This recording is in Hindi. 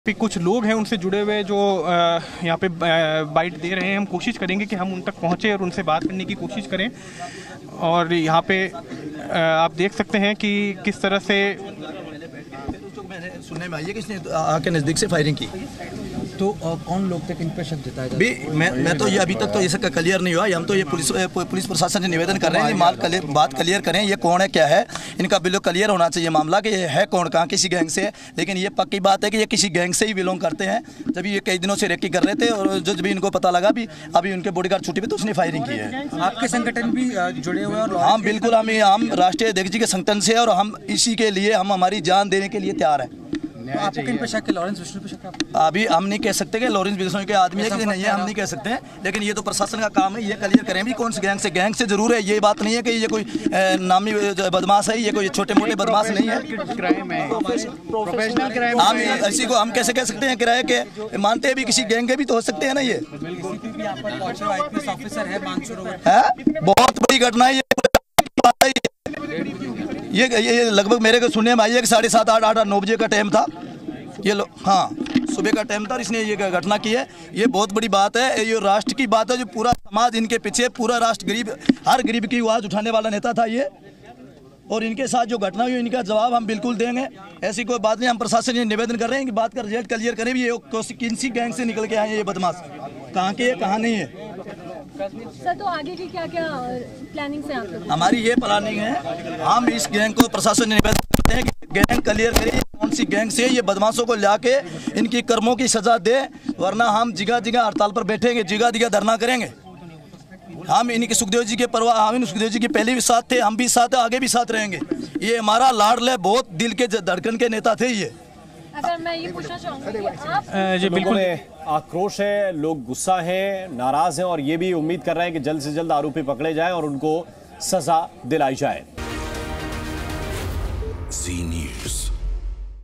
पे कुछ लोग हैं उनसे जुड़े हुए जो यहाँ पे बाइट दे रहे हैं। हम कोशिश करेंगे कि हम उन तक पहुँचे और उनसे बात करने की कोशिश करें। और यहाँ पे आप देख सकते हैं कि किस तरह से सुनने में आई है कि इसने आके नज़दीक से फायरिंग की। तो कौन लोग थे, किन पे शक जताया जाता है? मैं तो ये अभी तक तो ये सब क्लियर नहीं हुआ। हम तो ये पुलिस प्रशासन से निवेदन कर रहे हैं ये बात क्लियर करें, ये कौन है क्या है, इनका बिल्कुल क्लियर होना चाहिए मामला कि ये है कौन, कहाँ किसी गैंग से है। लेकिन ये पक्की बात है कि ये किसी गैंग से ही बिलोंग करते हैं। जब ये कई दिनों से रेकी कर रहे थे और जब भी इनको पता लगा भी अभी उनके बॉडीगार्ड छुट्टी पे तो उसने फायरिंग की है। आपके संगठन भी जुड़े हुए हैं? हाँ बिल्कुल, हम राष्ट्रीय अध्यक्ष जी के संगठन से और हम इसी के लिए हम हमारी जान देने के लिए तैयार हैं। तो आपको किन पे शक है? लॉरेंस बिश्नोई पे शक है? अभी हम नहीं कह सकते कि लॉरेंस बिश्नोई के आदमी है कि नहीं है, हम नहीं कह सकते हैं। लेकिन ये तो प्रशासन का काम है, ये क्लियर करें भी कौन से गैंग से जरूर है। ये बात नहीं है कि ये कोई नामी बदमाश है, ये कोई छोटे मोटे बदमाश नहीं है, प्रोफेशनल क्राइम। हम इसी को हम कैसे कह सकते हैं किराए के, मानते हैं भी किसी गैंग के भी तो हो सकते हैं ना। ये बहुत बड़ी घटना है ये लगभग मेरे को सुनने में आई है कि 7:30 8 9 बजे का टाइम था ये हाँ सुबह का टाइम था और इसने ये घटना की है। ये बहुत बड़ी बात है, ये राष्ट्र की बात है। जो पूरा समाज इनके पीछे, पूरा राष्ट्र गरीब, हर गरीब की आवाज़ उठाने वाला नेता था ये। और इनके साथ जो घटना हुई इनका जवाब हम बिल्कुल देंगे, ऐसी कोई बात नहीं। हम प्रशासन से निवेदन कर रहे हैं कि बात का रिजल्ट क्लियर करें भी ये किसी गैंग से निकल के आए हैं, ये बदमाश कहाँ के कहाँ नहीं है। सर तो आगे की क्या क्या प्लानिंग से आप लोग? हमारी ये प्लानिंग है, हम इस गैंग को प्रशासन से निवेदन करते हैं कि गैंग क्लियर करें कौन सी गैंग से ये बदमाशों को लाके इनकी कर्मों की सजा दे, वरना हम जगह जगह हड़ताल पर बैठेंगे, जगह जगह धरना करेंगे। हम इनके सुखदेव जी के परवाह, हम सुखदेव जी के पहले भी साथ थे, हम भी साथ हैं, आगे भी साथ रहेंगे। ये हमारा लाडले, बहुत दिल के धड़कन के नेता थे ये। अगर मैं ये पूछना चाहूँगी कि आप जी बिल्कुल आक्रोश है, लोग गुस्सा हैं, नाराज हैं और ये भी उम्मीद कर रहे हैं कि जल्द से जल्द आरोपी पकड़े जाएं और उनको सजा दिलाई जाए। जी न्यूज़।